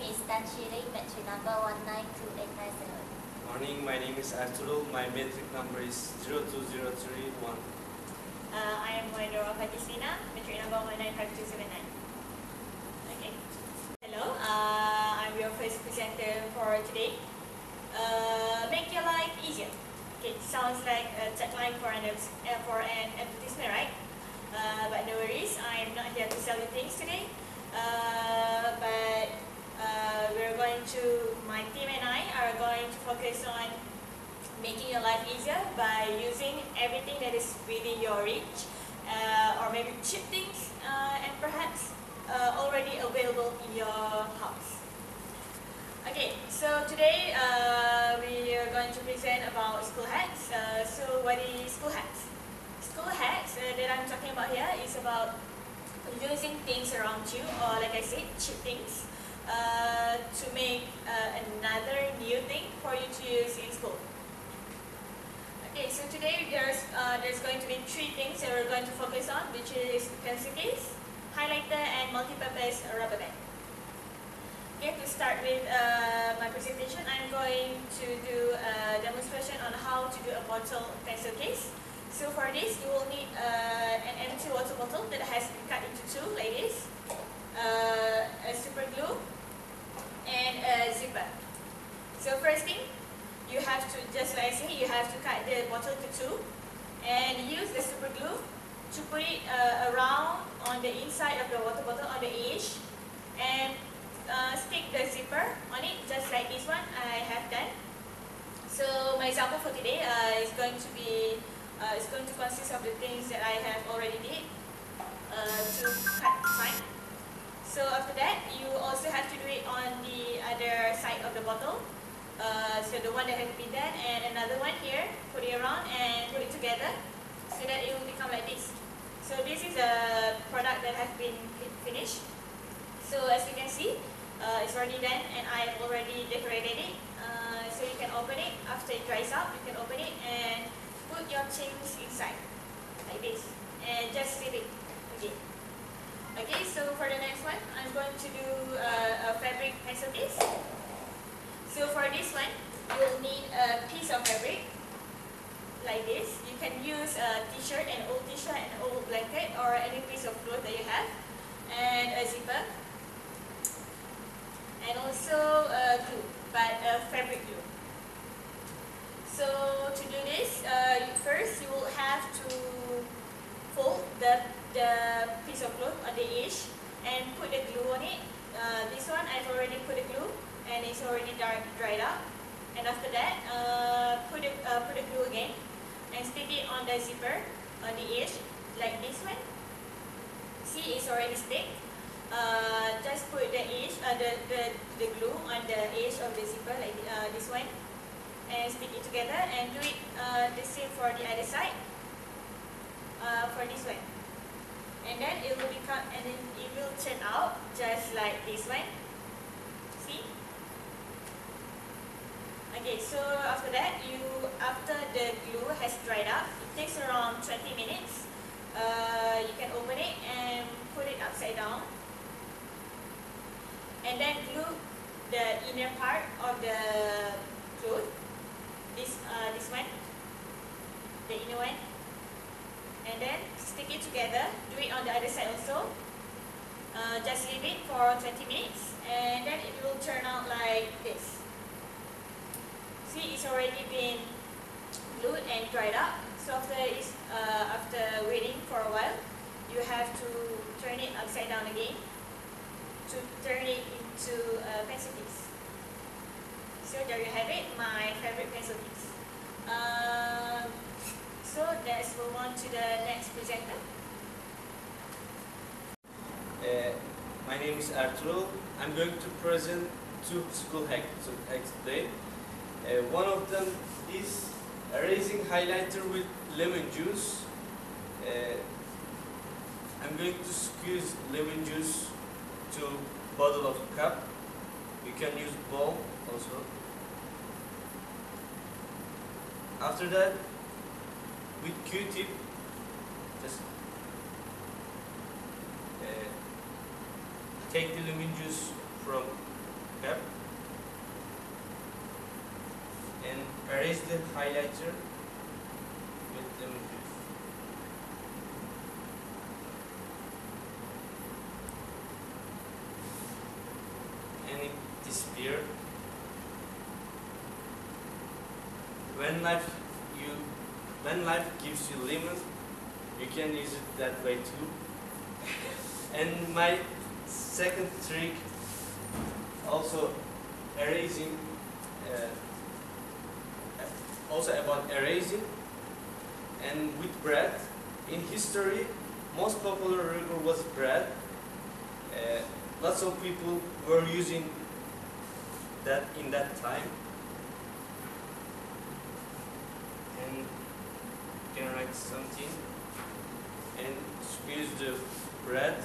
is Tan Shiri, metric number 192,897. Morning, my name is Arturo. My metric number is 02031. I am Moidora Fatisina, metric number 195279. Okay. Hello, I'm your first presenter for today. Make your life easier. Okay, sounds like a tagline for an advertisement, right? But no worries, I'm not here to sell you things today. My team and I are going to focus on making your life easier by using everything that is within your reach, or maybe cheap things, and perhaps already available in your house. Okay, so today we are going to present about school hacks. So what is school hacks? School hacks that I'm talking about here is about using things around you, or like I said, cheap things, to make another new thing for you to use in school. Okay, so today there's going to be three things that we're going to focus on, which is pencil case, highlighter, and multi-purpose rubber band. Okay, to start with my presentation, I'm going to do a demonstration on how to do a bottle pencil case. So for this, you will need an empty water bottle that has been cut into two, like this, a super glue, and a zipper. So first thing, you have to, just like I say, you have to cut the bottle to two, and use the super glue to put it around on the inside of the water bottle on the edge, and stick the zipper on it, just like this one I have done. So my example for today is going to consist of the things that I have already did to cut time. So after that, you also have to do it on the other side of the bottle. So the one that has been done, and another one here, put it around and put it together so that it will become like this. So this is a product that has been finished. So as you can see, it's already done, and I have already decorated it. So you can open it after it dries out. You can open it and put your things inside like this, and just leave it again. Okay, so for the next one, I'm going to do a fabric pencil case. So for this one, you'll need a piece of fabric like this. You can use a t-shirt, an old t-shirt, an old blanket, or any piece of cloth that you have, and a zipper, and also glue, but a fabric glue. So to do this, first you will have to fold the piece of glue on the edge and put the glue on it. This one I've already put the glue, and it's already dried up. And after that, put the glue again and stick it on the zipper on the edge, like this one. See, it's already stick. Just put the edge, the glue on the edge of the zipper, like this one, and stick it together, and do it the same for the other side. For this one, and then it will turn out just like this one. See? Okay, so after that, after the glue has dried up, it takes around 20 minutes. You can open it and put it upside down, and then glue the inner part of the cloth. This one, the inner one, and then stick it together. Do it on the other side also. Just leave it for 20 minutes, and then it will turn out like this. See, it's already been glued and dried up. So after waiting for a while, you have to turn it upside down again to turn it into a pencil case. So there you have it, my favorite pencil case. So let's move on to the next presenter. My name is Arturo. I'm going to present two school hacks today. One of them is erasing highlighter with lemon juice. I'm going to squeeze lemon juice to bottle of cup. You can use bowl also. After that, with Q-tip, just take the lemon juice from cap and erase the highlighter with lemon juice. And it disappeared. When life gives you lemon, you can use it that way too. And my second trick, also erasing, also about erasing, and with bread. In history, most popular rigor was bread. Lots of people were using that in that time. And you can write something and squeeze the bread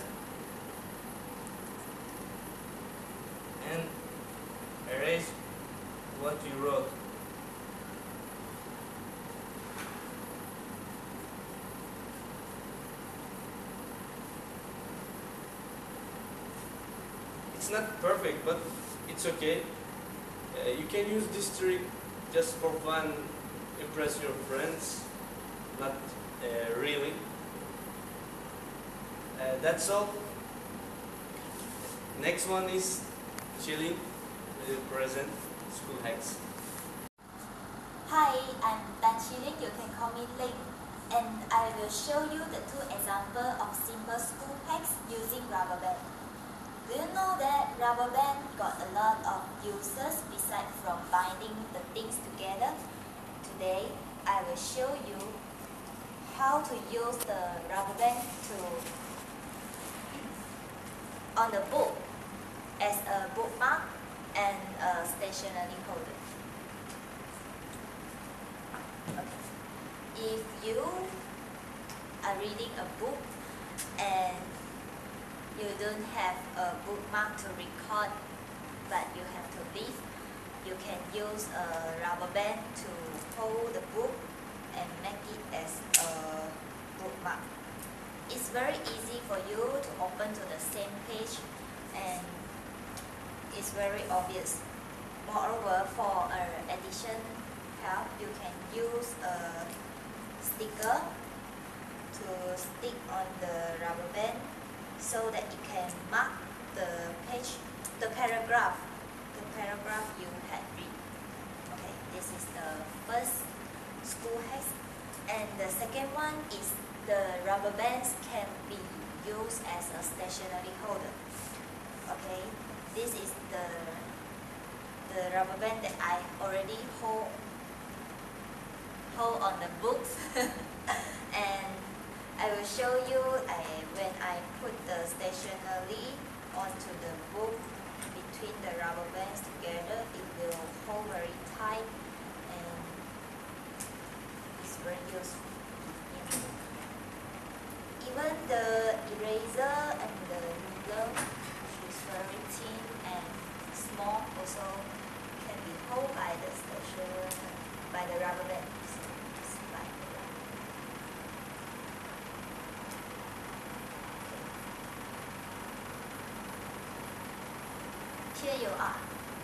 and erase what you wrote. It's not perfect, but it's okay. You can use this trick just for fun, impress your friends, not really. That's all. Next one is chilling with the present school hacks. Hi, I'm Dan Chiling, you can call me Ling, and I will show you the two examples of simple school hacks using rubber band. Do you know that rubber band got a lot of uses besides from binding the things together? Today, I will show you how to use the rubber band on the book as a bookmark and a stationery holder. Okay. If you are reading a book and you don't have a bookmark to record, but you have to leave, you can use a rubber band to hold the book and make it as a bookmark. It's very easy for you to open to the same page, and it's very obvious. Moreover, for addition help, you can use a sticker to stick on the rubber band so that it can mark the page, the paragraph you had read. Okay, this is the first school hack. And the second one is the rubber bands can be used as a stationery holder. Okay, this is the rubber band that I already hold on the books and I will show you when I put the stationery onto the book between the rubber bands together, it will hold very tight and it's very useful. Even the eraser and the ruler, which is very thin and small, also can be held by the rubber band. Here you are.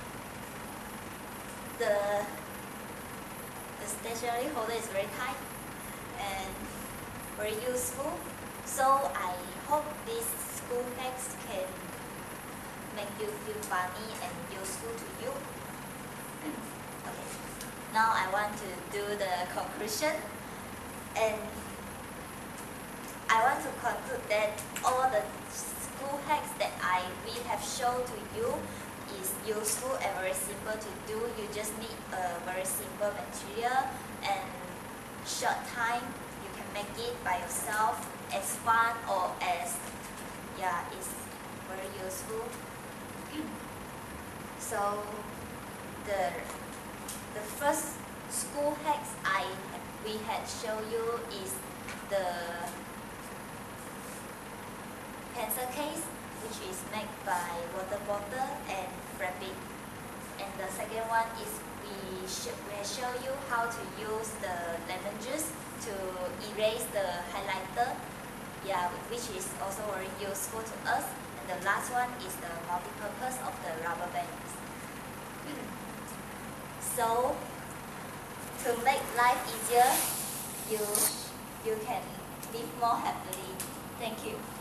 The stationery holder is very tight and very useful. So I hope these school hacks can make you feel funny and useful to you. Okay. Now I want to do the conclusion, and I want to conclude that all the school hacks that we have shown to you is useful and very simple to do. You just need a very simple material and short time. You can make it by yourself as fun or as, it's very useful. So the first school hacks we had shown you is the pencil case, which is made by water bottle and wrapping. And the second one is we show you how to use the lemon juice to erase the highlighter. Yeah, which is also very useful to us. And the last one is the multi-purpose of the rubber bands. So to make life easier, you can live more happily. Thank you.